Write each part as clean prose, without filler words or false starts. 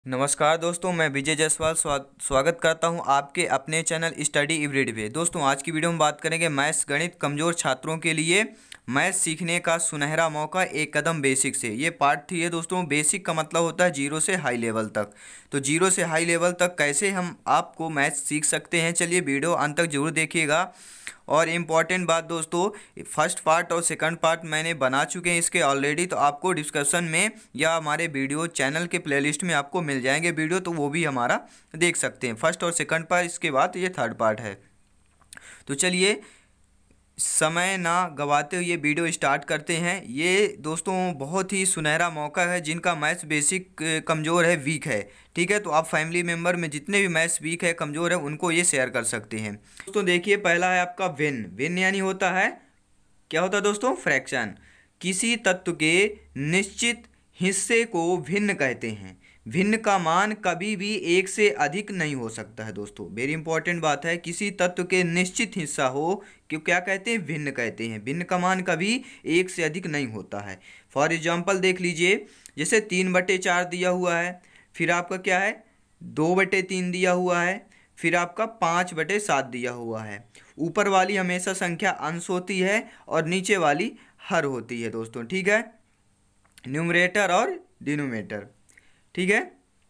नमस्कार दोस्तों, मैं विजय जायसवाल स्वागत करता हूं आपके अपने चैनल स्टडी एवरीडे पे। दोस्तों, आज की वीडियो में बात करेंगे मैथ्स गणित कमज़ोर छात्रों के लिए मैथ्स सीखने का सुनहरा मौका, एक कदम बेसिक से। ये पार्ट 3 है दोस्तों। बेसिक का मतलब होता है जीरो से हाई लेवल तक। तो जीरो से हाई लेवल तक कैसे हम आपको मैथ्स सीख सकते हैं, चलिए वीडियो अंत तक जरूर देखिएगा। और इम्पॉर्टेंट बात दोस्तों, फर्स्ट पार्ट और सेकंड पार्ट मैंने बना चुके हैं इसके ऑलरेडी, तो आपको डिस्क्रिप्शन में या हमारे वीडियो चैनल के प्लेलिस्ट में आपको मिल जाएंगे वीडियो, तो वो भी हमारा देख सकते हैं। फर्स्ट और सेकंड पार्ट, इसके बाद ये थर्ड पार्ट है। तो चलिए समय ना गवाते हुए ये वीडियो स्टार्ट करते हैं। ये दोस्तों बहुत ही सुनहरा मौका है जिनका मैथ्स बेसिक कमज़ोर है, वीक है। ठीक है, तो आप फैमिली मेम्बर में जितने भी मैथ्स वीक है, कमज़ोर है, उनको ये शेयर कर सकते हैं। दोस्तों देखिए, पहला है आपका भिन्न। भिन्न यानी होता है, क्या होता है दोस्तों? फ्रैक्शन। किसी तत्व के निश्चित हिस्से को भिन्न कहते हैं। भिन्न का मान कभी भी एक से अधिक नहीं हो सकता है दोस्तों। वेरी इंपॉर्टेंट बात है, किसी तत्व के निश्चित हिस्सा हो क्यों क्या कहते हैं? भिन्न कहते हैं। भिन्न का मान कभी एक से अधिक नहीं होता है। फॉर एग्जाम्पल देख लीजिए, जैसे 3/4 दिया हुआ है, फिर आपका क्या है 2/3 दिया हुआ है, फिर आपका 5/7 दिया हुआ है। ऊपर वाली हमेशा संख्या अंश होती है और नीचे वाली हर होती है दोस्तों। ठीक है, न्यूमरेटर और डिनोमिनेटर। ठीक है,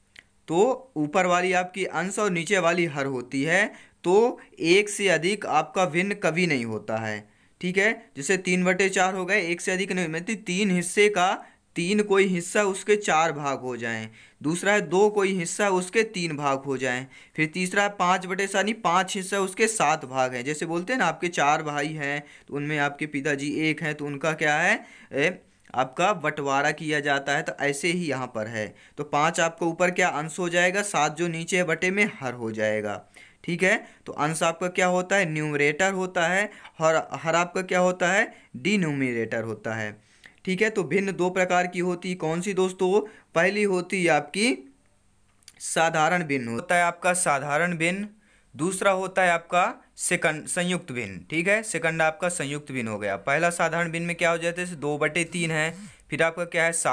तो ऊपर वाली आपकी अंश और नीचे वाली हर होती है, तो एक से अधिक आपका भिन्न कभी नहीं होता है। ठीक है, जैसे 3/4 हो गए, एक से अधिक नहीं, मतलब 3 हिस्से का 3 कोई हिस्सा उसके 4 भाग हो जाएं। दूसरा है 2 कोई हिस्सा उसके 3 भाग हो जाएं। फिर तीसरा है 5/7, 5 हिस्सा उसके 7 भाग हैं। जैसे बोलते हैं ना, आपके 4 भाई हैं तो उनमें आपके पिताजी एक हैं, तो उनका क्या है आपका बंटवारा किया जाता है। तो ऐसे ही यहाँ पर है, तो 5 आपका ऊपर क्या अंश हो जाएगा, 7 जो नीचे है बटे में हर हो जाएगा। ठीक है, तो अंश आपका क्या होता है? न्यूमरेटर होता है, और हर आपका क्या होता है? डिनोमिनेटर होता है। ठीक है, तो भिन्न दो प्रकार की होती, कौन सी दोस्तों? पहली होती है आपकी साधारण भिन्न, होता है आपका साधारण भिन्न। दूसरा होता है आपका सेकंड संयुक्त भिन्न। ठीक है, सेकंड आपका संयुक्त भिन्न हो गया। पहला साधारण भिन्न में क्या हो जाता है? जैसे 2/3 है, फिर आपका क्या है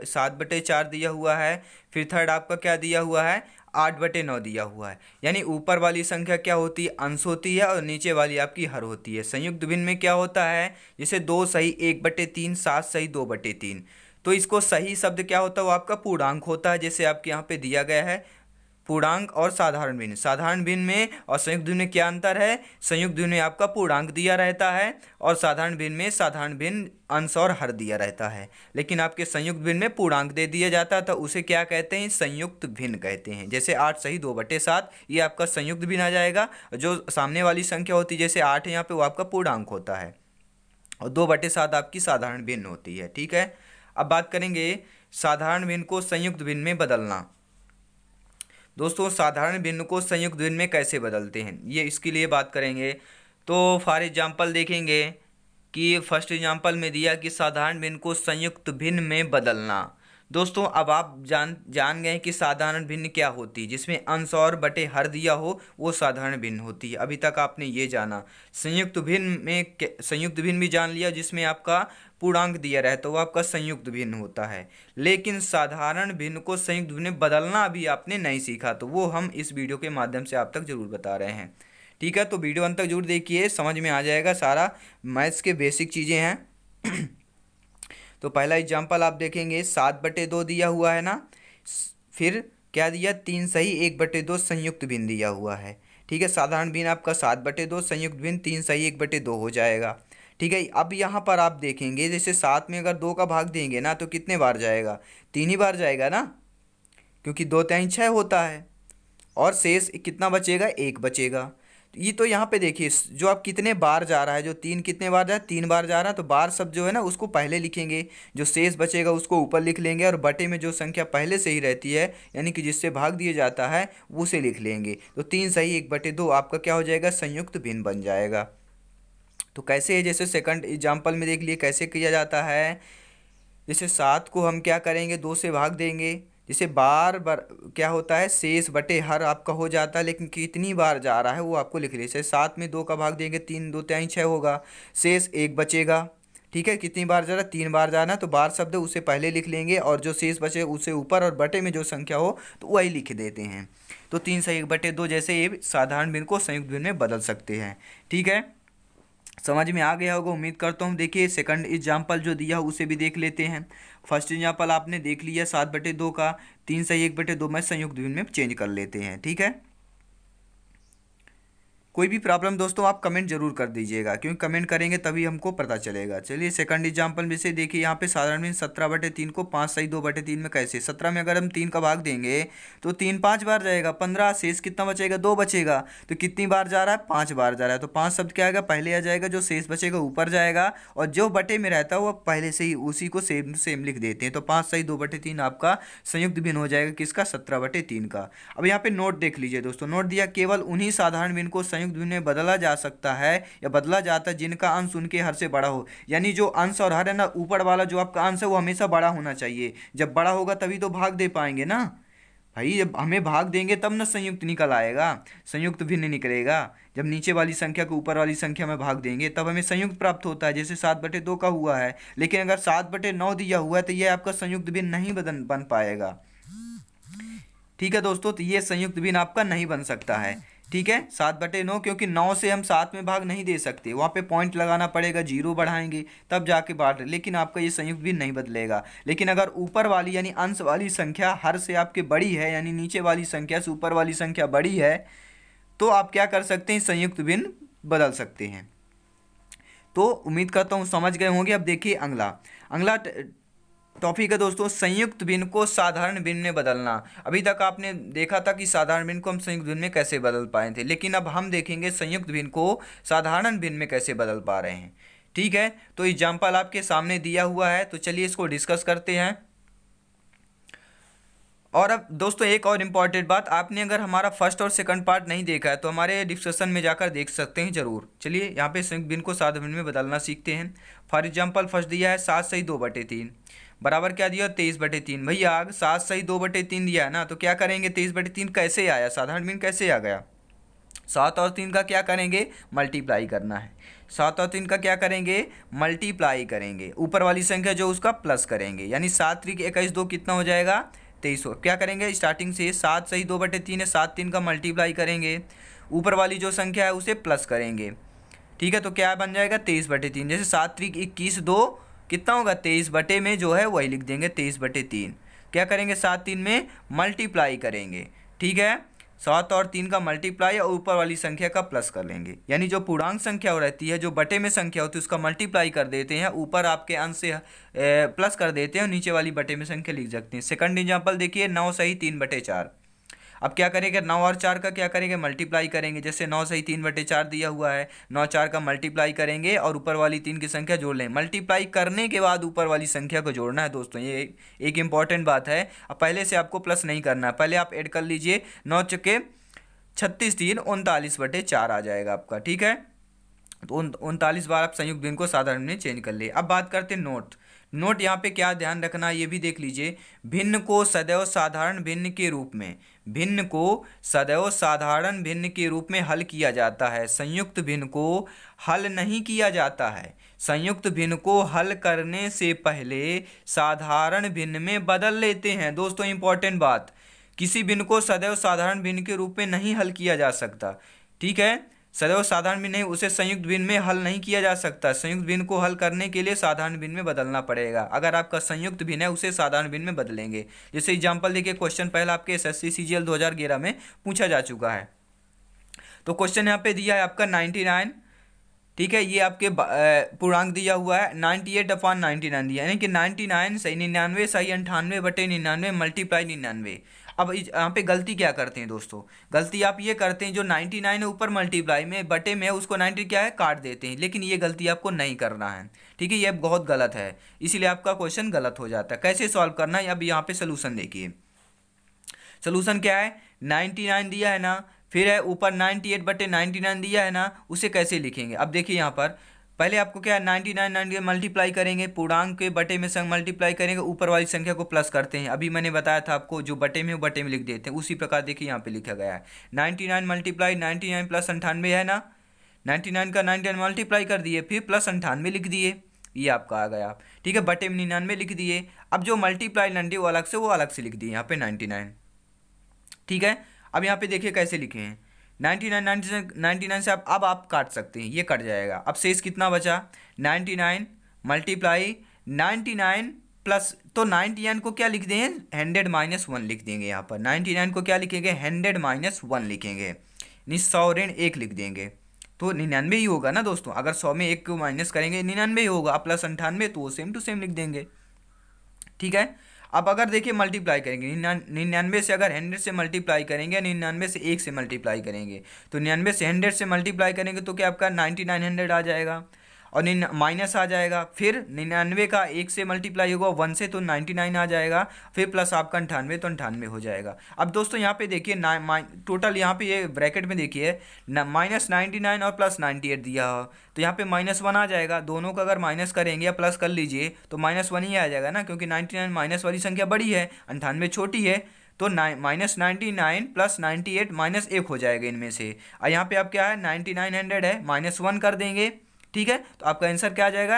7/4 दिया हुआ है, फिर थर्ड आपका क्या दिया हुआ है 8/9 दिया हुआ है। यानी ऊपर वाली संख्या क्या होती है? अंश होती है, और नीचे वाली आपकी हर होती है। संयुक्त भिन्न में क्या होता है? जैसे 2 सही 1/3, 7 सही 2/3। तो इसको सही शब्द क्या होता है? वो आपका पूर्णांक होता है, जैसे आपके यहाँ पे दिया गया है पूर्णांक और साधारण भिन्न। साधारण भिन्न में और संयुक्त भिन्न में क्या अंतर है? संयुक्त भिन्न में आपका पूर्णांक दिया रहता है, और साधारण भिन्न में साधारण भिन्न अंश और हर दिया रहता है। लेकिन आपके संयुक्त भिन्न में पूर्णांक दे दिया जाता है, तो उसे क्या कहते हैं? संयुक्त भिन्न कहते हैं। जैसे 8 सही 2/7, ये आपका संयुक्त भिन्न आ जाएगा। जो सामने वाली संख्या होती है, जैसे 8 यहाँ पे, वो आपका पूर्णांक होता है, और 2/7 आपकी साधारण भिन्न होती है। ठीक है, अब बात करेंगे साधारण भिन्न को संयुक्त भिन्न में बदलना। दोस्तों, साधारण भिन्न को संयुक्त भिन्न में कैसे बदलते हैं, ये इसके लिए बात करेंगे। तो फॉर एग्जांपल देखेंगे कि फर्स्ट एग्जांपल में दिया कि साधारण भिन्न को संयुक्त भिन्न में बदलना। दोस्तों, अब आप जान गए कि साधारण भिन्न क्या होती है, जिसमें अंश और बटे हर दिया हो, वो साधारण भिन्न होती है। अभी तक आपने ये जाना। संयुक्त भिन्न में संयुक्त भिन्न भी जान लिया, जिसमें आपका पूर्णांक दिया रहे, तो वो आपका संयुक्त भिन्न होता है। लेकिन साधारण भिन्न को संयुक्त भिन्न में बदलना अभी आपने नहीं सीखा, तो वो हम इस वीडियो के माध्यम से आप तक जरूर बता रहे हैं। ठीक है, तो वीडियो अंत तक जरूर देखिए, समझ में आ जाएगा सारा। मैथ्स के बेसिक चीज़ें हैं। तो पहला एग्जाम्पल आप देखेंगे, 7/2 दिया हुआ है ना, फिर क्या दिया 3 सही 1/2 संयुक्त भिन्न दिया हुआ है। ठीक है, साधारण भिन्न आपका 7/2, संयुक्त भिन्न 3 सही 1/2 हो जाएगा। ठीक है, अब यहाँ पर आप देखेंगे, जैसे 7 में अगर 2 का भाग देंगे ना, तो कितने बार जाएगा? 3 ही बार जाएगा ना, क्योंकि 2×3 6 होता है, और शेष कितना बचेगा? 1 बचेगा। ये तो यहाँ पे देखिए, जो आप कितने बार जा रहा है, जो 3 कितने बार जा रहा है? 3 बार जा रहा है, तो बार सब जो है ना उसको पहले लिखेंगे, जो शेष बचेगा उसको ऊपर लिख लेंगे, और बटे में जो संख्या पहले से ही रहती है, यानी कि जिससे भाग दिया जाता है, उसे लिख लेंगे। तो 3 सही 1/2 आपका क्या हो जाएगा? संयुक्त भिन्न बन जाएगा। तो कैसे है, जैसे सेकंड एग्जाम्पल में देख लिए कैसे किया जाता है। जैसे 7 को हम क्या करेंगे? 2 से भाग देंगे। जैसे बार बार क्या होता है? शेष बटे हर आपका हो जाता है, लेकिन कितनी बार जा रहा है वो आपको लिख लीजिए। 7 में 2 का भाग देंगे, 3 2 3 6 होगा, शेष 1 बचेगा। ठीक है, कितनी बार जा रहा है, 3 बार जाना, तो बार शब्द उसे पहले लिख लेंगे और जो शेष बचे उसे ऊपर, और बटे में जो संख्या हो तो वही लिख देते हैं। तो 3 से 1/2 जैसे ये साधारण भिन्न को संयुक्त भिन्न में बदल सकते हैं। ठीक है, समझ में आ गया होगा उम्मीद करता हूँ। देखिए सेकंड एग्जाम्पल जो दिया हो उसे भी देख लेते हैं। फर्स्ट एग्जाम्पल आपने देख लिया 7/2 का, 3 से 1/2 में संयुक्त भिन्न में चेंज कर लेते हैं। ठीक है, कोई भी प्रॉब्लम दोस्तों आप कमेंट जरूर कर दीजिएगा, क्योंकि कमेंट करेंगे तभी हमको पता चलेगा। चलिए सेकंड एग्जांपल में से देखिए, यहाँ पे साधारण भिन्न 17/3 को 5 सही 2/3 में कैसे, 17 में अगर हम 3 का भाग देंगे तो 3 5 बार जाएगा, 15 शेष कितना बचेगा, 2 बचेगा। तो कितनी बार जा रहा है, 5 बार जा रहा है, तो 5 शब्द क्या आएगा, पहले आ जाएगा, जो शेष बचेगा ऊपर जाएगा, और जो बटे में रहता है वो पहले से ही उसी को सेम सेम लिख देते हैं। तो 5 सही 2/3 आपका संयुक्त भिन्न हो जाएगा किसका, 17/3 का। अब यहाँ पे नोट देख लीजिए दोस्तों, नोट दिया केवल उन्हीं साधारण भिन्न को संयुक्त भिन्न में बदला जा सकता है या बदला जाता है जिनका अंश उनके हर से बड़ा हो। यानी जो अंश और हर है ना, ऊपर वाला जो आपका अंश है वो हमेशा बड़ा होना चाहिए। जब बड़ा होगा तभी तो भाग दे पाएंगे ना भाई, जब हमें भाग देंगे तब ना संयुक्त निकल आएगा, संयुक्त भिन्न निकलेगा। जब नीचे वाली संख्या को ऊपर वाली संख्या में भाग देंगे तब हमें संयुक्त प्राप्त होता है, जैसे 7/2 का हुआ है। लेकिन अगर 7/9 दिया हुआ है तो ये आपका संयुक्त भिन्न नहीं बन पाएगा। ठीक है दोस्तों, तो ये संयुक्त भिन्न आपका नहीं बन सकता है। ठीक है, 7/9, क्योंकि 9 से हम 7 में भाग नहीं दे सकते, वहाँ पे पॉइंट लगाना पड़ेगा, 0 बढ़ाएंगे तब जाके बांट, लेकिन आपका ये संयुक्त भी नहीं बदलेगा। लेकिन अगर ऊपर वाली यानी अंश वाली संख्या हर से आपके बड़ी है, यानी नीचे वाली संख्या से ऊपर वाली संख्या बड़ी है, तो आप क्या कर सकते हैं, संयुक्त भिन्न बदल सकते हैं। तो उम्मीद करता हूँ समझ गए होंगे। अब देखिए अगला टॉपिक है दोस्तों, संयुक्त भिन्न को साधारण भिन्न में बदलना। अभी तक आपने देखा था कि साधारण भिन्न को हम संयुक्त भिन्न में कैसे बदल पाए थे, लेकिन अब हम देखेंगे संयुक्त भिन्न को साधारण भिन्न में कैसे बदल पा रहे हैं। ठीक है, तो एग्जाम्पल आपके सामने दिया हुआ है, तो चलिए इसको डिस्कस करते हैं। और अब दोस्तों एक और इम्पॉर्टेंट बात, आपने अगर हमारा फर्स्ट और सेकंड पार्ट नहीं देखा है तो हमारे डिस्कशन में जाकर देख सकते हैं जरूर। चलिए यहाँ पे संयुक्त भिन्न को साधारण भिन्न में बदलना सीखते हैं। फॉर एग्जाम्पल फर्स्ट दिया है 7 सही 2/3 बराबर क्या दिया, 23/3। भैया 7 सही 2/3 दिया है ना, तो क्या करेंगे, 23/3 कैसे आया, साधारण भिन्न कैसे आ गया। 7 और 3 का क्या करेंगे, मल्टीप्लाई करना है। 7 और 3 का क्या करेंगे, मल्टीप्लाई करेंगे, ऊपर वाली संख्या जो उसका प्लस करेंगे, यानी 7 3 21 2 कितना हो जाएगा, 23। क्या करेंगे, स्टार्टिंग से 7 सही 2/3 है, 7 3 का मल्टीप्लाई करेंगे, ऊपर वाली जो संख्या है उसे प्लस करेंगे। ठीक है, तो क्या बन जाएगा, 23/3। जैसे 7 3 21 2 कितना होगा, 23 बटे में जो है वही लिख देंगे 23/3। क्या करेंगे, 7 3 में मल्टीप्लाई करेंगे। ठीक है, 7 और 3 का मल्टीप्लाई और ऊपर वाली संख्या का प्लस कर लेंगे, यानी जो पूर्णांक संख्या रहती है, जो बटे में संख्या होती है उसका मल्टीप्लाई कर देते हैं, ऊपर आपके अंश से प्लस कर देते हैं और नीचे वाली बटे में संख्या लिख सकते हैं। सेकंड एग्जाम्पल देखिए 9 सही 3/4। अब क्या करेंगे, 9 और 4 का क्या करेंगे, मल्टीप्लाई करेंगे। जैसे 9 सही 3/4 दिया हुआ है, 9 4 का मल्टीप्लाई करेंगे और ऊपर वाली 3 की संख्या जोड़ लें। मल्टीप्लाई करने के बाद ऊपर वाली संख्या को जोड़ना है दोस्तों, ये एक इंपॉर्टेंट बात है। अब पहले से आपको प्लस नहीं करना है, पहले आप ऐड कर लीजिए। 9 चुके 36 3 39/4 आ जाएगा आपका। ठीक है, तो 39 बार आप संयुक्त भिन्न को साधारण में चेंज कर लिए। अब बात करते हैं नोट यहाँ पे क्या ध्यान रखना है ये भी देख लीजिए। भिन्न को सदैव साधारण भिन्न के रूप में, भिन्न को सदैव साधारण भिन्न के रूप में हल किया जाता है, संयुक्त भिन्न को हल नहीं किया जाता है। संयुक्त भिन्न को हल करने से पहले साधारण भिन्न में बदल लेते हैं। दोस्तों इंपॉर्टेंट बात, किसी भिन्न को सदैव साधारण भिन्न के रूप में नहीं हल किया जा सकता। ठीक है, सदैव साधारण भिन्न नहीं, उसे संयुक्त भिन्न में हल नहीं किया जा सकता। संयुक्त भिन्न को हल करने के लिए साधारण भिन्न में बदलना पड़ेगा। अगर आपका संयुक्त भिन्न है उसे साधारण भिन्न में बदलेंगे। जैसे एग्जांपल देखिए, क्वेश्चन पहला आपके एसएससी सीजीएल 2011 में पूछा जा चुका है। तो क्वेश्चन यहाँ पे दिया है आपका 99। ठीक है, ये आपके पूर्णांक दिया हुआ है, 98/99 दिया, यानी कि 99 सही 99 सही 98/99 मल्टीप्लाई 99। अब यहाँ पे गलती क्या करते हैं दोस्तों, गलती आप ये करते हैं, जो 99 है ऊपर मल्टीप्लाई में बटे में उसको 90 क्या है काट देते हैं, लेकिन ये गलती आपको नहीं करना है। ठीक है, ये बहुत गलत है, इसीलिए आपका क्वेश्चन गलत हो जाता है। कैसे सॉल्व करना है, अब यहाँ पे सोल्यूशन देखिए। सोल्यूशन क्या है, 99 दिया है ना, फिर है ऊपर 98/99 दिया है ना, उसे कैसे लिखेंगे। अब देखिए यहाँ पर पहले आपको क्या है, 99 मल्टीप्लाई करेंगे, पूर्णांक के बटे में संग मल्टीप्लाई करेंगे, ऊपर वाली संख्या को प्लस करते हैं। अभी मैंने बताया था आपको, जो बटे में वो बटे में लिख देते हैं, उसी प्रकार देखिए यहाँ पे लिखा गया है 99 मल्टीप्लाई 99 + 98 है ना, 99 का 99 मल्टीप्लाई कर दिए, फिर +98 लिख दिए। ये आपका आ गया, ठीक है, बटे में 99 लिख दिए। अब जो मल्टीप्लाई नंडी वो अलग से लिख दिए यहाँ पे 99, ठीक है। अब यहाँ पे देखिए कैसे लिखे हैं 99 से अब आप काट सकते हैं, ये कट जाएगा। अब शेष कितना बचा 99 मल्टीप्लाई 99 प्लस, तो 99 को क्या लिख देंगे 100 माइनस 1 लिख देंगे। यहाँ पर 99 को क्या लिखेंगे 100 माइनस 1 लिखेंगे, यानी 100 ऋण 1 लिख देंगे, तो 99 ही होगा ना दोस्तों। अगर 100 में 1 को माइनस करेंगे 99 ही होगा, प्लस 98 तो वो सेम टू सेम लिख देंगे, ठीक है। अब अगर देखिए मल्टीप्लाई करेंगे 99 से, अगर 100 से मल्टीप्लाई करेंगे, 99 से 1 से मल्टीप्लाई करेंगे, तो 99 से 100 से मल्टीप्लाई करेंगे तो क्या आपका 9900 आ जाएगा, और माइनस आ जाएगा। फिर 99 का 1 से मल्टीप्लाई होगा 1 से, तो 99 आ जाएगा। फिर प्लस आपका 98, तो 98 हो जाएगा। अब दोस्तों यहाँ पे देखिए टोटल यहाँ पे ये ब्रैकेट में देखिए माइनस 99 और प्लस 98 दिया हो, तो यहाँ पे -1 आ जाएगा। दोनों का अगर माइनस करेंगे या प्लस कर लीजिए तो -1 ही आ जाएगा ना, क्योंकि 99 माइनस वाली संख्या बड़ी है, 98 छोटी है, तो -99 प्लस 98 -1 हो जाएगा इनमें से। और यहाँ पे आप क्या है 9900 है, -1 कर देंगे, ठीक है। तो आपका आंसर क्या आ जाएगा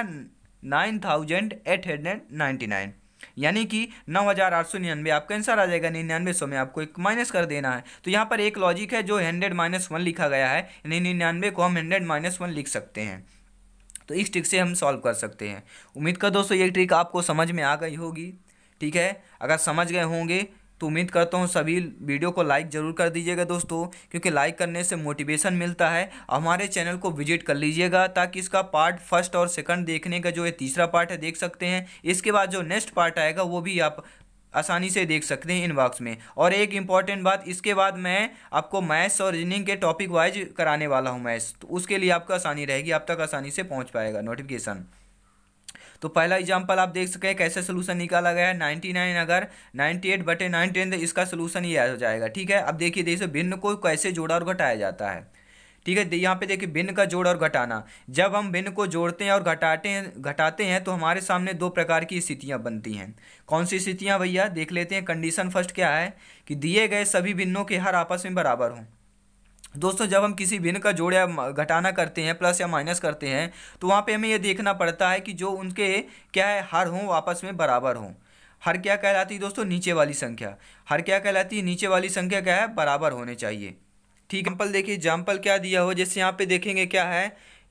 9899, यानी कि 9899 आपका आंसर आ जाएगा। 99 में आपको एक माइनस कर देना है। तो यहाँ पर एक लॉजिक है जो 100 माइनस 1 लिखा गया है, यानी 99 को हम 100 माइनस 1 लिख सकते हैं। तो इस ट्रिक से हम सॉल्व कर सकते हैं। उम्मीद कर दोस्तों ये ट्रिक आपको समझ में आ गई होगी, ठीक है। अगर समझ गए होंगे तो उम्मीद करता हूँ सभी वीडियो को लाइक ज़रूर कर दीजिएगा दोस्तों, क्योंकि लाइक करने से मोटिवेशन मिलता है। हमारे चैनल को विजिट कर लीजिएगा ताकि इसका पार्ट फर्स्ट और सेकंड देखने का जो है तीसरा पार्ट है देख सकते हैं। इसके बाद जो नेक्स्ट पार्ट आएगा वो भी आप आसानी से देख सकते हैं इनबॉक्स में। और एक इम्पॉर्टेंट बात, इसके बाद मैं आपको मैथ्स और रीजनिंग के टॉपिक वाइज कराने वाला हूँ मैथ्स, तो उसके लिए आपको आसानी रहेगी, आप तक आसानी से पहुँच पाएगा नोटिफिकेशन। तो पहला एग्जाम्पल आप देख सकें कैसे सोल्यूशन निकाला गया है। 99 अगर 98/910 तो इसका सोल्यूशन ये हो जाएगा, ठीक है। अब देखिए भिन्न को कैसे जोड़ा और घटाया जाता है, ठीक है। यहाँ पे देखिए भिन्न का जोड़ और घटाना, जब हम भिन्न को जोड़ते हैं और घटाते हैं तो हमारे सामने दो प्रकार की स्थितियाँ बनती हैं। कौन सी स्थितियाँ भैया देख लेते हैं। कंडीशन फर्स्ट क्या है कि दिए गए सभी भिन्नों के हर आपस में बराबर हों। दोस्तों जब हम किसी भिन्न का जोड़ या घटाना करते हैं, प्लस या माइनस करते हैं, तो वहाँ पे हमें ये देखना पड़ता है कि जो उनके क्या है हर हों आपस में बराबर हों। हर क्या कहलाती है दोस्तों नीचे वाली संख्या, हर क्या कहलाती है नीचे वाली संख्या क्या है बराबर होने चाहिए, ठीक है। एग्जाम्पल देखिए, एग्जाम्पल क्या दिया हो, जैसे यहाँ पे देखेंगे क्या है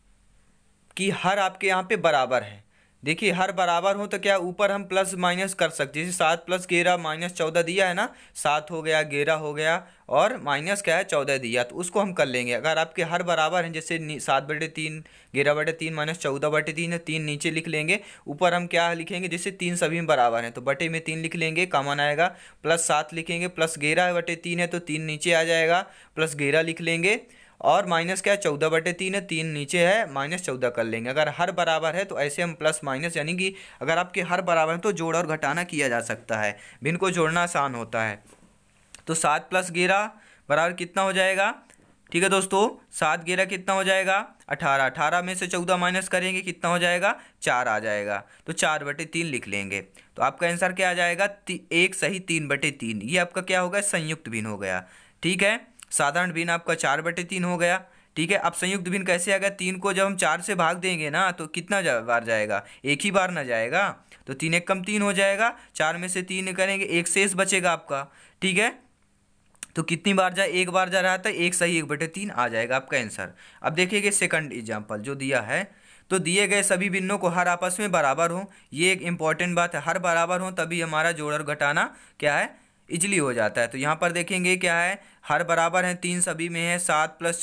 कि हर आपके यहाँ पे बराबर है। देखिए हर बराबर हो तो क्या ऊपर हम प्लस माइनस कर सकते हैं, जैसे 7 + 11 -14 दिया है ना, 7 हो गया 11 हो गया और माइनस क्या है 14 दिया, तो उसको हम कर लेंगे। अगर आपके हर बराबर हैं, जैसे 7/3 11/3 -14/3 है, 3 नीचे लिख लेंगे, ऊपर हम क्या लिखेंगे, जैसे 3 सभी में बराबर हैं तो बटे में 3 लिख लेंगे, कॉमन आएगा, प्लस 7 लिखेंगे, प्लस 11/3 है तो 3 नीचे आ जाएगा, प्लस 11 लिख लेंगे, और माइनस क्या है 14/3 है, 3 नीचे है, -14 कर लेंगे। अगर हर बराबर है तो ऐसे हम प्लस माइनस, यानी कि अगर आपके हर बराबर है तो जोड़ और घटाना किया जा सकता है, भिन्न को जोड़ना आसान होता है। तो 7 + 11 बराबर कितना हो जाएगा, ठीक है दोस्तों, 7 11 कितना हो जाएगा 18, 18 में से 14 माइनस करेंगे कितना हो जाएगा 4 आ जाएगा, तो 4/3 लिख लेंगे। तो आपका आंसर क्या आ जाएगा 1 सही 3/3, ये आपका क्या होगा संयुक्त भिन्न हो गया, ठीक है। साधारण भिन्न आपका 4/3 हो गया, ठीक है। अब संयुक्त भिन्न कैसे आ गया, 3 को जब हम 4 से भाग देंगे ना तो कितना बार जाएगा, एक ही बार ना जाएगा, तो 3 × 3 हो जाएगा, 4 में से 3 करेंगे, एक शेष बचेगा आपका, ठीक है। तो कितनी बार जाए, एक बार जा रहा था, 1 सही 1/3 आ जाएगा आपका आंसर। अब देखिए सेकंड एग्जाम्पल जो दिया है, तो दिए गए सभी भिन्नों को हर आपस में बराबर हो, ये एक इंपॉर्टेंट बात है, हर बराबर हो तभी हमारा जोड़ और घटाना क्या है इजली हो जाता है। तो यहाँ पर देखेंगे क्या है हर बराबर हैं, 3 सभी में है, 7 +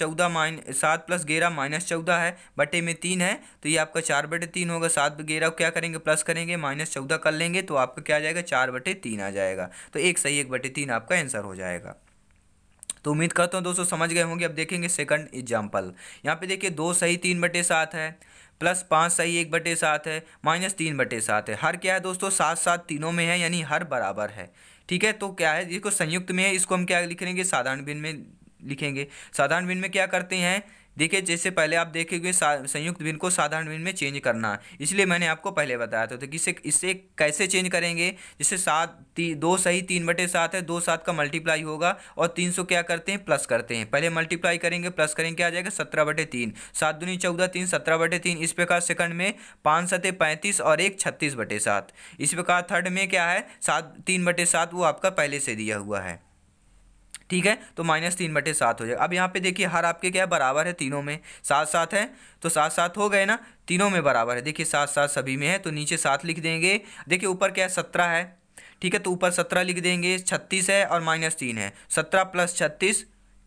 11 -14 है, बटे में 3 है, तो ये आपका 4/3 होगा। 7 11 क्या करेंगे प्लस करेंगे, -14 कर लेंगे, तो आपका क्या आ जाएगा 4/3 आ जाएगा। तो 1 सही 1/3 आपका आंसर हो जाएगा। तो उम्मीद करता हूँ दोस्तों समझ गए होंगे। अब देखेंगे सेकंड एग्जाम्पल, यहाँ पे देखिए 2 सही 3/7 है, प्लस 5 सही 1/7 है, -3/7 है। हर क्या है दोस्तों 7 7 तीनों में है, यानी हर बराबर है, ठीक है। तो क्या है इसको संयुक्त में है, इसको हम क्या लिखेंगे साधारण भिन्न में लिखेंगे। साधारण भिन्न में क्या करते हैं देखिए जैसे पहले आप देखेंगे संयुक्त भिन्न को साधारण भिन्न में चेंज करना, इसलिए मैंने आपको पहले बताया था। तो किसे इससे कैसे चेंज करेंगे, जैसे 2 सही 3/7 है, 2 7 का मल्टीप्लाई होगा और 300 क्या करते हैं प्लस करते हैं, पहले मल्टीप्लाई करेंगे प्लस करेंगे क्या आ जाएगा 17/3, 7 दूनी 14 3 17/3। इस प्रकार सेकंड में 5 7 35 और 1 36/7। इस प्रकार थर्ड में क्या है 3/7 वो आपका पहले से दिया हुआ है, ठीक है। तो -3/7 हो जाएगा। अब यहाँ पे देखिए हर आपके क्या है बराबर है, तीनों में 7 7 है, तो 7 7 हो गए ना, तीनों में बराबर है। देखिए 7 7 सभी में है, तो नीचे 7 लिख देंगे। देखिए ऊपर क्या है 17 है, ठीक है, तो ऊपर 17 लिख देंगे, 36 है और -3 है, 17 + 36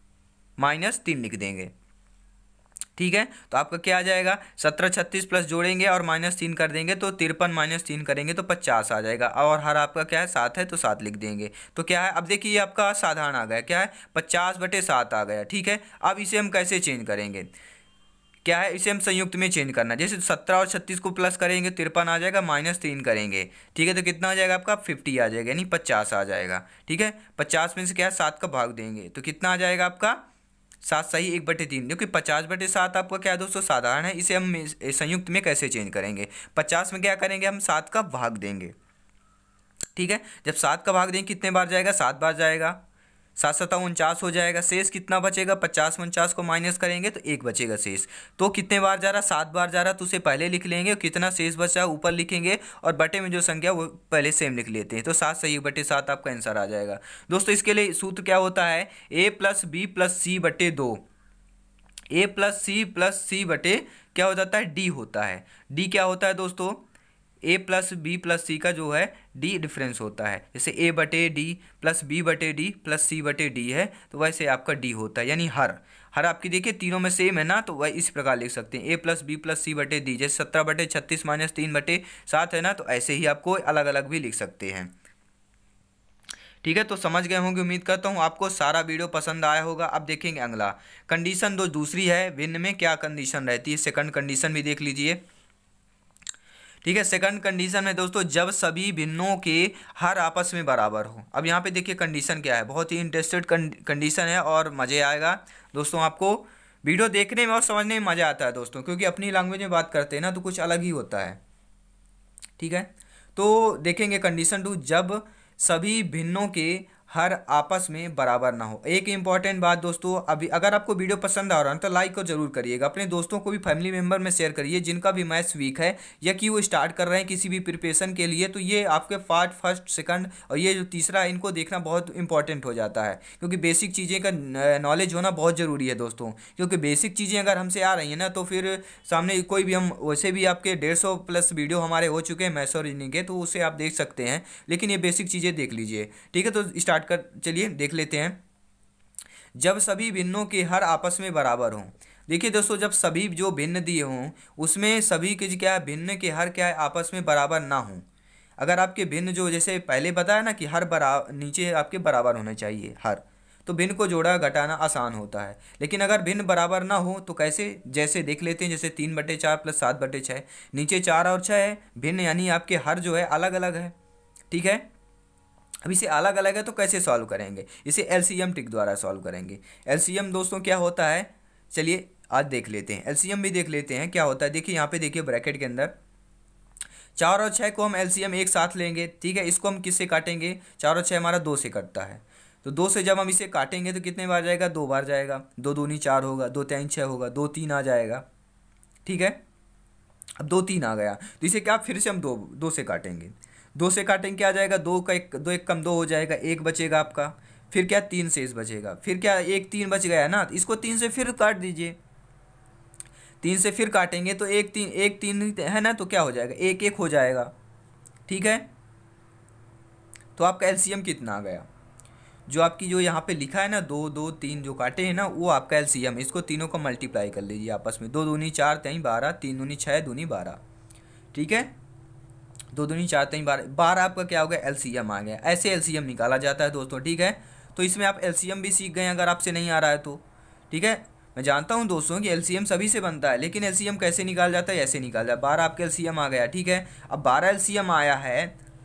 -3 लिख देंगे, ठीक है। तो आपका क्या आ जाएगा 17 36 प्लस जोड़ेंगे और -3 कर देंगे तो 53 -3 करेंगे तो 50 आ जाएगा। और हर आपका क्या है 7 है, तो 7 लिख देंगे। तो क्या है अब देखिए ये आपका साधारण आ गया, क्या है 50/7 आ गया, ठीक है। अब इसे हम कैसे चेंज करेंगे, क्या है इसे हम संयुक्त में चेंज करना, जैसे 17 और 36 को प्लस करेंगे 53 आ जाएगा, -3 करेंगे, ठीक है, तो कितना आ जाएगा आपका 50 आ जाएगा, यानी 50 आ जाएगा, ठीक है। 50 में से क्या है 7 का भाग देंगे तो कितना आ जाएगा आपका 7 सही 1/3, क्योंकि 50/7 आपका क्या है दोस्तों साधारण है। इसे हम संयुक्त में कैसे चेंज करेंगे, 50 में क्या करेंगे हम 7 का भाग देंगे, ठीक है। जब 7 का भाग देंगे कितने बार जाएगा 7 बार जाएगा, 7 7 49 हो जाएगा। शेष कितना बचेगा 50 में 49 को माइनस करेंगे तो 1 बचेगा शेष। तो कितने बार जा रहा 7 बार जा रहा, तो उसे पहले लिख लेंगे और कितना शेष बचा ऊपर लिखेंगे और बटे में जो संख्या वो पहले सेम लिख लेते हैं। तो 7 सही 1/7 आपका आंसर आ जाएगा। दोस्तों इसके लिए सूत्र क्या होता है a + b + c/2, a + c + c बटे क्या हो जाता है d होता है। d क्या होता है दोस्तों a + b + c का जो है d डिफरेंस होता है, जैसे a/d + b/d + c/d है, तो वैसे आपका d होता है, यानी हर आपकी देखिए तीनों में सेम है ना, तो वह इस प्रकार लिख सकते हैं a + b + c/d, जैसे 17/36 -3/7 है ना, तो ऐसे ही आपको अलग अलग भी लिख सकते हैं, ठीक है। तो समझ गए होंगे, उम्मीद करता हूँ आपको सारा वीडियो पसंद आया होगा। अब देखेंगे अगला कंडीशन दूसरी है, भिन्न में क्या कंडीशन रहती है, सेकंड कंडीशन भी देख लीजिए, ठीक है। सेकंड कंडीशन है दोस्तों जब सभी भिन्नों के हर आपस में बराबर हो। अब यहाँ पे देखिए कंडीशन क्या है, बहुत ही इंटरेस्टेड कंडीशन है और मज़े आएगा दोस्तों, आपको वीडियो देखने में और समझने में मज़ा आता है दोस्तों, क्योंकि अपनी लैंग्वेज में बात करते हैं ना तो कुछ अलग ही होता है, ठीक है। तो देखेंगे कंडीशन 2 जब सभी भिन्नों के हर आपस में बराबर ना हो। एक इंपॉर्टेंट बात दोस्तों, अभी अगर आपको वीडियो पसंद आ रहा है तो लाइक और जरूर करिएगा, अपने दोस्तों को भी फैमिली मेंबर में शेयर करिए जिनका भी मैथ्स वीक है या कि वो स्टार्ट कर रहे हैं किसी भी प्रिपरेशन के लिए। तो ये आपके पार्ट फर्स्ट सेकंड और ये जो तीसरा है इनको देखना बहुत इंपॉर्टेंट हो जाता है, क्योंकि बेसिक चीज़ें का नॉलेज होना बहुत ज़रूरी है दोस्तों, क्योंकि बेसिक चीज़ें अगर हमसे आ रही हैं ना तो फिर सामने कोई भी, हम वैसे भी आपके 150+ वीडियो हमारे हो चुके हैं मैथ्स और रीजनिंग के, तो उसे आप देख सकते हैं, लेकिन ये बेसिक चीज़ें देख लीजिए, ठीक है। तो स्टार्ट कर चलिए देख लेते हैं। जब सभी भिन्नों के हर आपस में बराबर हों। देखिए दोस्तों जब सभी जो भिन्न दिए हों उसमें सभी के क्या है भिन्न के हर क्या है आपस में बराबर ना हों। अगर आपके भिन्न जो जैसे पहले बताया ना कि हर बराबर नीचे आपके बराबर होने चाहिए हर, तो भिन्न को जोड़ा घटाना आसान होता है। लेकिन अगर भिन्न बराबर ना हो तो कैसे, जैसे देख लेते हैं, जैसे 3/4 + 7/6, नीचे 4 और 6 है, भिन्न यानी आपके हर जो है अलग अलग है, ठीक है। अब इसे अलग अलग है तो कैसे सॉल्व करेंगे, इसे एलसीएम ट्रिक द्वारा सॉल्व करेंगे। एलसीएम दोस्तों क्या होता है, चलिए आज देख लेते हैं, एलसीएम भी देख लेते हैं क्या होता है। देखिए यहाँ पे देखिए ब्रैकेट के अंदर 4 और 6 को हम एलसीएम एक साथ लेंगे, ठीक है। इसको हम किससे काटेंगे, 4 और 6 हमारा 2 से कटता है, तो 2 से जब हम इसे काटेंगे तो कितने बार जाएगा 2 बार जाएगा, 2 दूनी 4 होगा, 2 3 6 होगा, 2 3 आ जाएगा, ठीक है। अब 2 3 आ गया तो इसे क्या फिर से हम 2 से काटेंगे, 2 से काटेंगे क्या आ जाएगा 2 का 1 कम 2 हो जाएगा, 1 बचेगा आपका, फिर क्या 3 शेष बचेगा, फिर क्या 1 3 बच गया ना, तो इसको 3 से फिर काट दीजिए, 3 से फिर काटेंगे तो 1 3 है ना, तो क्या हो जाएगा 1 1 हो जाएगा, ठीक है। तो आपका एलसीएम कितना आ गया, जो आपकी जो यहाँ पे लिखा है ना 2 2 3 जो काटे हैं ना वो आपका एलसीएम, इसको तीनों को मल्टीप्लाई कर लीजिए आपस में, 2 दूनी 4 3 12, 3 दूनी 6 दूनी 12, ठीक है। 2 दूनी 4 3 12, 12 आपका क्या हो गया एलसीएम आ गया। ऐसे एलसीएम निकाला जाता है दोस्तों, ठीक है। तो इसमें आप एलसीएम भी सीख गए अगर आपसे नहीं आ रहा है तो, ठीक है। मैं जानता हूं दोस्तों कि एलसीएम सभी से बनता है, लेकिन एलसीएम कैसे निकाल जाता है, ऐसे निकाल जाता है। 12 आपका एलसीएम आ गया, ठीक है। अब 12 एलसीएम आया है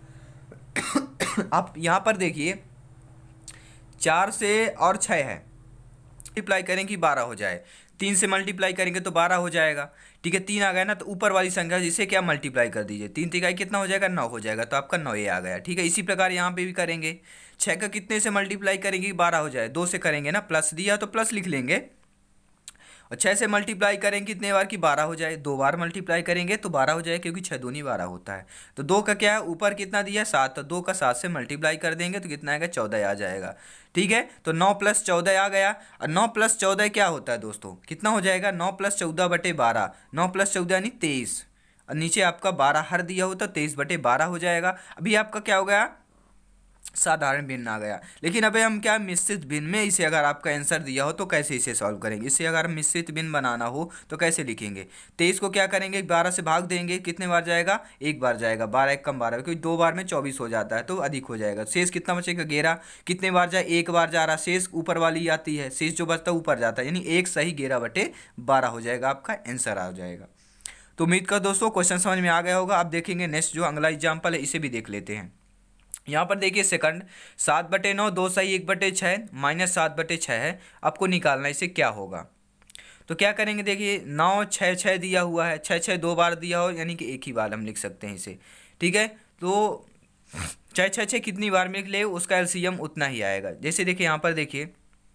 आप यहाँ पर देखिए 4 से और 6 है, मल्टीप्लाई करें कि 12 हो जाए, 3 से मल्टीप्लाई करेंगे तो 12 हो जाएगा। ठीक है, 3 आ गया ना, तो ऊपर वाली संख्या जिसे क्या मल्टीप्लाई कर दीजिए, 3 तिहाई कितना हो जाएगा 9 हो जाएगा, तो आपका 9 ये आ गया। ठीक है, इसी प्रकार यहाँ पे भी करेंगे। 6 का कितने से मल्टीप्लाई करेंगे 12 हो जाए, 2 से करेंगे ना, प्लस दिया तो प्लस लिख लेंगे। और 6 से मल्टीप्लाई करेंगे कितने बार की 12 हो जाए, 2 बार मल्टीप्लाई करेंगे तो 12 हो जाए, क्योंकि 6 दूनी 12 होता है। तो 2 का क्या है, ऊपर कितना दिया 7, तो 2 का 7 से मल्टीप्लाई कर देंगे तो कितना आएगा 14 आ जाएगा। ठीक है, तो 9 + 14 आ गया। और 9 + 14 क्या होता है दोस्तों, कितना हो जाएगा 9 + 14/12, 9 + 14 यानी 23, और नीचे आपका 12 हर दिया हो तो 23/12 हो जाएगा। अभी आपका क्या हो गया, साधारण भिन्न आ गया। लेकिन अभी हम क्या मिश्रित भिन्न में इसे अगर आपका आंसर दिया हो तो कैसे इसे सॉल्व करेंगे, इसे अगर मिश्रित भिन्न बनाना हो तो कैसे लिखेंगे। 23 को क्या करेंगे 12 से भाग देंगे, कितने बार जाएगा, एक बार जाएगा, 12 एक कम 12, क्योंकि 2 बार में 24 हो जाता है तो अधिक हो जाएगा। शेष कितना बचेगा 11, कितने बार जाए, एक बार जा रहा, शेष ऊपर वाली आती है, शेष जो बचता है ऊपर जाता है, यानी 1 सही 11/12 हो जाएगा, आपका आंसर आ जाएगा। तो उम्मीद कर दोस्तों क्वेश्चन समझ में आ गया होगा। अब देखेंगे नेक्स्ट जो अगला एग्जाम्पल है, इसे भी देख लेते हैं। यहाँ पर देखिए सेकंड, 7/9, 2 सही 1/6 -7/6 है, आपको निकालना है, इसे क्या होगा। तो क्या करेंगे, देखिए 9 6 6 दिया हुआ है, 6 6 2 बार दिया हो, यानी कि एक ही बार हम लिख सकते हैं इसे। ठीक है, तो 6 6 6 कितनी बार में लिख ले उसका एलसीएम उतना ही आएगा। जैसे देखिए यहाँ पर देखिए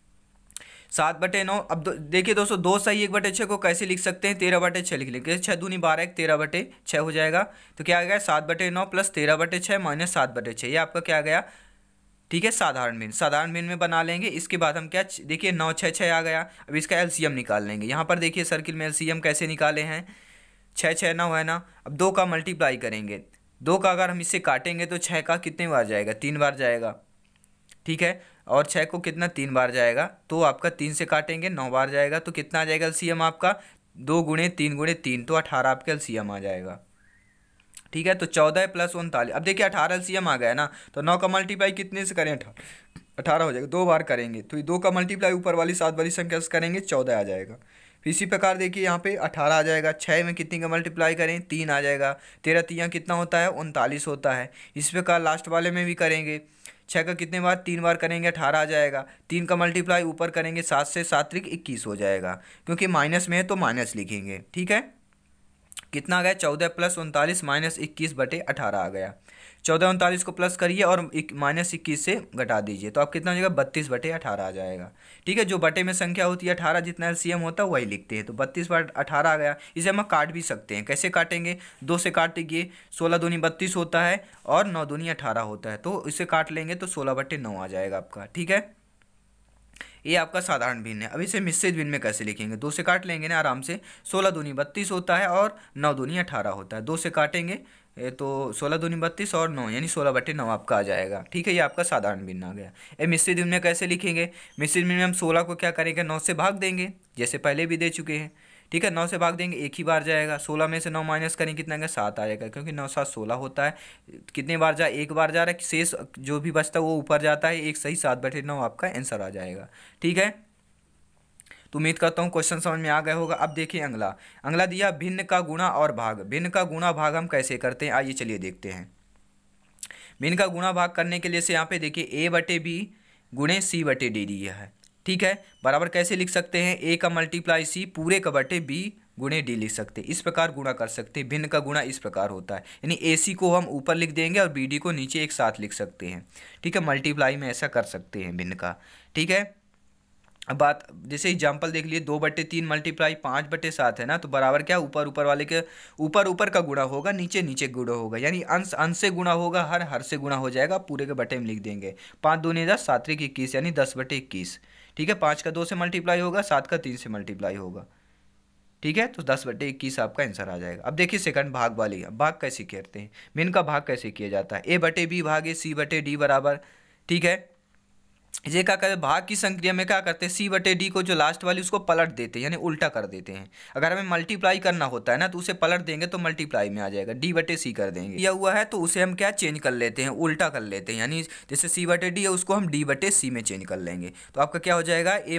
7/9, अब देखिए दोस्तों 2 सही 1/6 को कैसे लिख सकते हैं, 13/6 लिख लेंगे, 6 दूनी 12 13/6 हो जाएगा। तो क्या आ गया 7/9 + 13/6 - 7/6, ये आपका क्या आ गया। ठीक है, साधारण भिन्न, साधारण भिन्न में बना लेंगे। इसके बाद हम क्या देखिए 9 6 6 आ गया, अब इसका एलसीएम निकाल लेंगे। यहाँ पर देखिए सर्किल में एलसीएम कैसे निकाले हैं, 6 6 9 है ना, अब 2 का मल्टीप्लाई करेंगे, 2 का अगर हम इससे काटेंगे तो 6 का कितने बार जाएगा, 3 बार जाएगा। ठीक है, और 6 को कितना 3 बार जाएगा, तो आपका 3 से काटेंगे 9 बार जाएगा, तो कितना आ जाएगा एलसीएम आपका 2 × 3 × 3, तो 18 आपका एलसीएम आ जाएगा। ठीक है, तो 14 + 39, अब देखिए 18 एलसीएम आ गया ना, तो 9 का मल्टीप्लाई कितने से करें, 18 हो जाएगा, 2 बार करेंगे तो 2 का मल्टीप्लाई ऊपर वाली 7 वाली संख्या से करेंगे 14 आ जाएगा। फिर इसी प्रकार देखिए यहाँ पे 18 आ जाएगा, 6 में कितनी का मल्टीप्लाई करें 3 आ जाएगा, 13 3 कितना होता है 39 होता है। इस प्रकार लास्ट वाले में भी करेंगे, 6 का कितने बार 3 बार करेंगे 18 आ जाएगा, 3 का मल्टीप्लाई ऊपर करेंगे 7 से, 7 त्रिक 21 हो जाएगा, क्योंकि माइनस में है तो माइनस लिखेंगे। ठीक है, कितना आ गया 14 + 39 - 21/18 आ गया। 14 39 को प्लस करिए और -21 से घटा दीजिए, तो आप कितना हो जाएगा 32/18 आ जाएगा। ठीक है, जो बटे में संख्या होती है 18 जितना एलसीएम होता है वही लिखते हैं, तो 32/18 आ गया। इसे हम काट भी सकते हैं, कैसे काटेंगे, 2 से काटेंगे, 16 दूनी 32 होता है और 9 दूनी 18 होता है, तो इसे काट लेंगे तो 16/9 आ जाएगा आपका। ठीक है, ये आपका साधारण भिन्न है। अब इसे मिश्रित भिन्न में कैसे लिखेंगे, 2 से काट लेंगे ना आराम से, 16 दूनी 32 होता है और 9 दूनी 18 होता है, 2 से काटेंगे तो 16 दूनी 32 और 9 यानी 16/9 आपका आ जाएगा। ठीक है, ये आपका साधारण भिन्न आ गया। ये मिश्रित भिन्न में कैसे लिखेंगे, मिश्रित भिन्न में हम 16 को क्या करेंगे 9 से भाग देंगे, जैसे पहले भी दे चुके हैं। ठीक है, 9 से भाग देंगे, एक ही बार जाएगा, 16 में से 9 माइनस करेंगे कितना आएगा 7 आ जाएगा, क्योंकि 9 7 16 होता है। कितने बार जाए, एक बार जा रहा है, शेष जो भी बचता है वो ऊपर जाता है, एक सही 7/9 आपका आंसर आ जाएगा। ठीक है, तो उम्मीद करता हूँ क्वेश्चन समझ में आ गया होगा। अब देखिए अगला, अगला दिया भिन्न का गुणा और भाग। भिन्न का गुणा भाग हम कैसे करते हैं, आइए चलिए देखते हैं। भिन्न का गुणा भाग करने के लिए से यहाँ पे देखिए a/b × c/d दिया है। ठीक है, बराबर कैसे लिख सकते हैं, a का मल्टीप्लाई c पूरे का बटे b × d लिख सकते हैं, इस प्रकार गुणा कर सकते हैं। भिन्न का गुणा इस प्रकार होता है, यानी ac को हम ऊपर लिख देंगे और bd को नीचे एक साथ लिख सकते हैं। ठीक है, मल्टीप्लाई में ऐसा कर सकते हैं भिन्न का। ठीक है, अब बात जैसे एग्जाम्पल देख लिए, 2/3 मल्टीप्लाई 5/7 है ना, तो बराबर क्या ऊपर ऊपर वाले के ऊपर का गुणा होगा, नीचे नीचे गुणा होगा, यानी अंश अंश से गुणा होगा, हर से गुणा हो जाएगा, पूरे के बटे में लिख देंगे। 5 दूनी 10, 7 त्रिक 21 यानी 10/21। ठीक है, 5 का 2 से मल्टीप्लाई होगा, 7 का 3 से मल्टीप्लाई होगा। ठीक है, तो 10/21 आपका आंसर आ जाएगा। अब देखिए सेकंड भाग वाली, भाग कैसे करते हैं, भिन्न का भाग कैसे किया जाता है, a/b भागे c/d बराबर। ठीक है, ये क्या करते, भाग की संक्रिया में क्या करते हैं, c/d को जो लास्ट वाली उसको पलट देते हैं, यानी उल्टा कर देते हैं। अगर हमें मल्टीप्लाई करना होता है ना तो उसे पलट देंगे तो मल्टीप्लाई में आ जाएगा, d/c कर देंगे। यह हुआ है तो उसे हम क्या चेंज कर लेते हैं, उल्टा कर लेते हैं, यानी जैसे c/d है उसको हम d/c में चेंज कर लेंगे, तो आपका क्या हो जाएगा a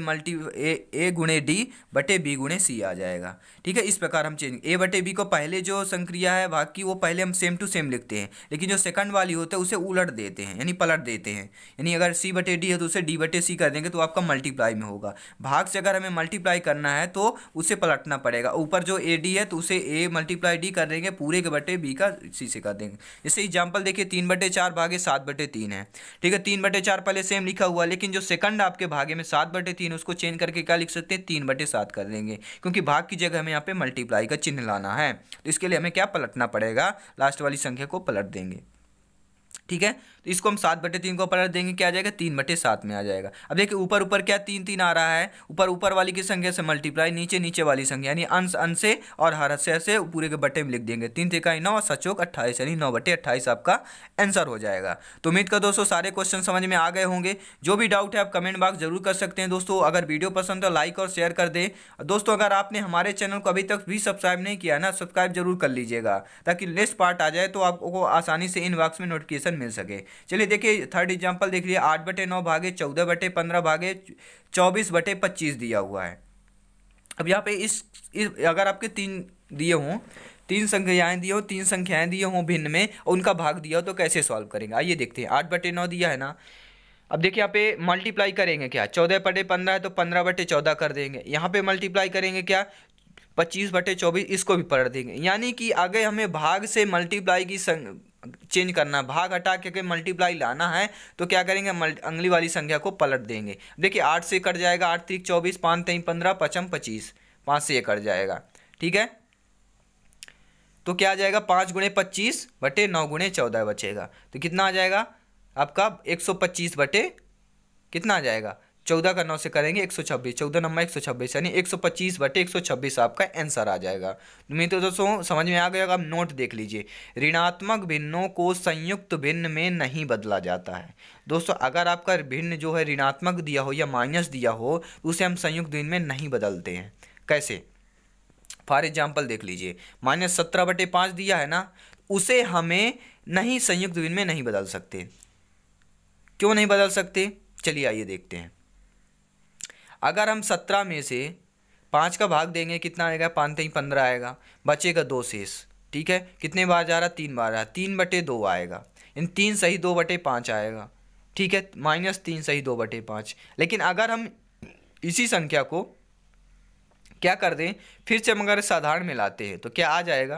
× d/b × c आ जाएगा। ठीक है, इस प्रकार हम चेंज, a/b को पहले जो संक्रिया है भाग की वो पहले हम सेम टू सेम लिखते हैं, लेकिन जो सेकंड वाली होता है उसे उलट देते हैं, यानी पलट देते हैं, यानी अगर c/d है तो तो उसे d/c कर देंगे तो आपका मल्टीप्लाई में होगा। भाग से अगर हमें मल्टीप्लाई करना है तो उसे पलटना पड़ेगा, ऊपर जो ad है तो उसे a × d कर देंगे, पूरे के बटे b का c से कर देंगे। जैसे एग्जाम्पल देखिए 3/4 भागे 7/3 है, ठीक है। 3/4 पहले सेम लिखा हुआ, लेकिन जो सेकंड आपके भागे में 7/3 उसको चेंज करके क्या लिख सकते हैं 3/7 कर देंगे, क्योंकि भाग की जगह हमें यहाँ पे मल्टीप्लाई का चिन्ह लाना है। तो इसके लिए हमें क्या पलटना पड़ेगा, लास्ट वाली संख्या को पलट देंगे, ठीक है। तो इसको हम 7/3 को पलट देंगे, क्या आ जाएगा 3/7 में आ जाएगा। अब देखिए ऊपर ऊपर क्या 3 आ रहा है, ऊपर ऊपर वाली की संख्या से मल्टीप्लाई, नीचे नीचे वाली संख्या यानी अंश अंश से और हर से पूरे के बटे में लिख देंगे। 3 × 9 और 7 × 28 यानी 9/28 आपका आंसर हो जाएगा। तो उम्मीद कर दोस्तों सारे क्वेश्चन समझ में आ गए होंगे। जो भी डाउट है आप कमेंट बॉक्स जरूर कर सकते हैं दोस्तों। अगर वीडियो पसंद तो लाइक और शेयर कर दें दोस्तों। अगर आपने हमारे चैनल को अभी तक भी सब्सक्राइब नहीं किया ना, सब्सक्राइब जरूर कर लीजिएगा, ताकि नेक्स्ट पार्ट आ जाए तो आपको आसानी से इनबॉक्स में नोटिफिकेशन मिल सके। चलिए देखिए थर्ड एग्जांपल देख लिए, 8/9 भागे 14/15 भागे 24/25 दिया हुआ है। अब यहाँ पे इस अगर आपके 3 दिए हों, 3 संख्याएं दी हो, 3 संख्याएं दिए हों भिन्न में, उनका भाग दिया हो तो कैसे सॉल्व करेंगे, आइए देखते हैं। 8/9 दिया है ना, अब देखिए यहाँ पे मल्टीप्लाई करेंगे क्या, 14/15 है तो 15/14 कर देंगे। यहाँ पे मल्टीप्लाई करेंगे क्या 25/24, इसको भी पलट देंगे। यानी कि आगे हमें भाग से मल्टीप्लाई की चेंज करना, भाग हटा के मल्टीप्लाई लाना है तो क्या करेंगे, अगली वाली संख्या को पलट देंगे। देखिए 8 से कट जाएगा, 8 × 3 = 24, 5 × 3 = 15, 5 × 25, 5 से ये कट जाएगा, ठीक है। तो क्या आ जाएगा 5 × 25 बटे 9 × 14 बचेगा। तो कितना आ जाएगा आपका 125 बटे कितना आ जाएगा 14 का 9 से करेंगे 126, 14 नंबर 126 यानी 125/126 आपका आंसर आ जाएगा। उम्मीद तो दोस्तों समझ में आ गया। अब नोट देख लीजिए, ऋणात्मक भिन्नों को संयुक्त भिन्न में नहीं बदला जाता है। दोस्तों अगर आपका भिन्न जो है ऋणात्मक दिया हो या माइनस दिया हो तो उसे हम संयुक्त भिन्न में नहीं बदलते हैं। कैसे, फॉर एग्जाम्पल देख लीजिए, -17/5 दिया है ना, उसे हमें नहीं संयुक्त भिन्न में नहीं बदल सकते। क्यों नहीं बदल सकते, चलिए आइए देखते हैं। अगर हम 17 में से 5 का भाग देंगे कितना आएगा, 5 × 3 = 15 आएगा, बचेगा 2 शेष, ठीक है। कितने बार जा रहा, 3 बार आ रहा, 3/2 आएगा, इन 3 सही 2/5 आएगा, ठीक है। -3 सही 2/5। लेकिन अगर हम इसी संख्या को क्या कर दें, फिर से हम अगर साधारण में लाते हैं तो क्या आ जाएगा,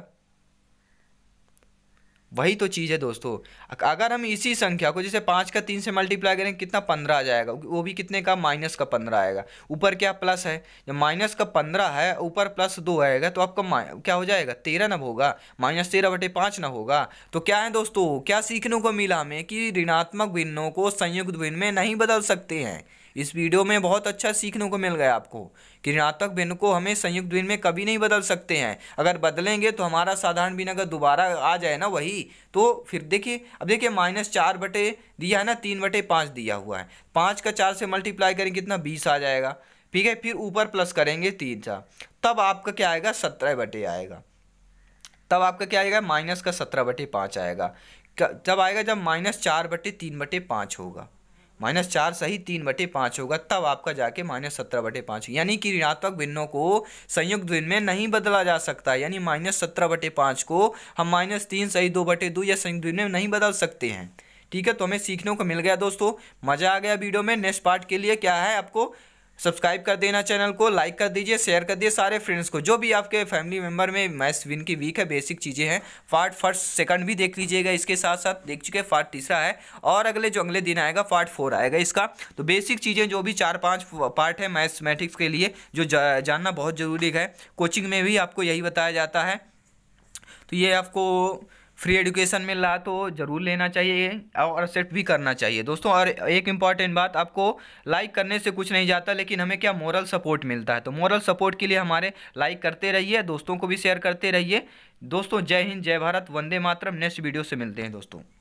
वही तो चीज़ है दोस्तों। अगर हम इसी संख्या को जैसे 5 का 3 से मल्टीप्लाई करेंगे कितना 15 आ जाएगा, वो भी कितने का -15 आएगा। ऊपर क्या प्लस है, जब -15 है ऊपर +2 आएगा तो आपका क्या हो जाएगा 13 ना होगा, -13/5 ना होगा। तो क्या है दोस्तों, क्या सीखने को मिला हमें कि ऋणात्मक भिन्नों को संयुक्त भिन्न में नहीं बदल सकते हैं। इस वीडियो में बहुत अच्छा सीखने को मिल गया आपको कि ऋणात्मक भिन्न को हमें संयुक्त भिन्न में कभी नहीं बदल सकते हैं। अगर बदलेंगे तो हमारा साधारण भिन्न अगर दोबारा आ जाए ना वही, तो फिर देखिए, अब देखिए -4 बटे दिया है ना, 3/5 दिया हुआ है, 5 का 4 से मल्टीप्लाई करेंगे कितना 20 आ जाएगा, ठीक है। फिर ऊपर प्लस करेंगे 3 का, तब आपका क्या आएगा 17 बटे आएगा, तब आपका क्या आएगा -17/5 आएगा। जब आएगा जब -4/3/5 होगा, -4 सही 3/5 होगा, तब आपका जाके -17/5। यानी कि ऋणात्मक भिन्नों को संयुक्त भिन्न में नहीं बदला जा सकता, यानी -17/5 को हम -3 सही 2/2 या संयुक्त भिन्न में नहीं बदल सकते हैं, ठीक है। तो हमें सीखने को मिल गया दोस्तों, मज़ा आ गया वीडियो में। नेक्स्ट पार्ट के लिए क्या है, आपको सब्सक्राइब कर देना, चैनल को लाइक कर दीजिए, शेयर कर दीजिए सारे फ्रेंड्स को। जो भी आपके फैमिली मेंबर में मैथ्स विन की वीक है, बेसिक चीज़ें हैं, पार्ट फर्स्ट सेकंड भी देख लीजिएगा, इसके साथ साथ देख चुके हैं पार्ट तीसरा है, और अगले दिन आएगा पार्ट 4 आएगा इसका। तो बेसिक चीज़ें जो भी 4-5 पार्ट है मैथमेटिक्स के लिए जो जानना बहुत ज़रूरी है, कोचिंग में भी आपको यही बताया जाता है। तो ये आपको फ्री एजुकेशन मिल रहा तो ज़रूर लेना चाहिए और एक्सेप्ट भी करना चाहिए दोस्तों। और एक इम्पॉर्टेंट बात, आपको लाइक करने से कुछ नहीं जाता, लेकिन हमें क्या मोरल सपोर्ट मिलता है। तो मोरल सपोर्ट के लिए हमारे लाइक करते रहिए, दोस्तों को भी शेयर करते रहिए दोस्तों। जय हिंद, जय भारत, वंदे मातरम। नेक्स्ट वीडियो से मिलते हैं दोस्तों।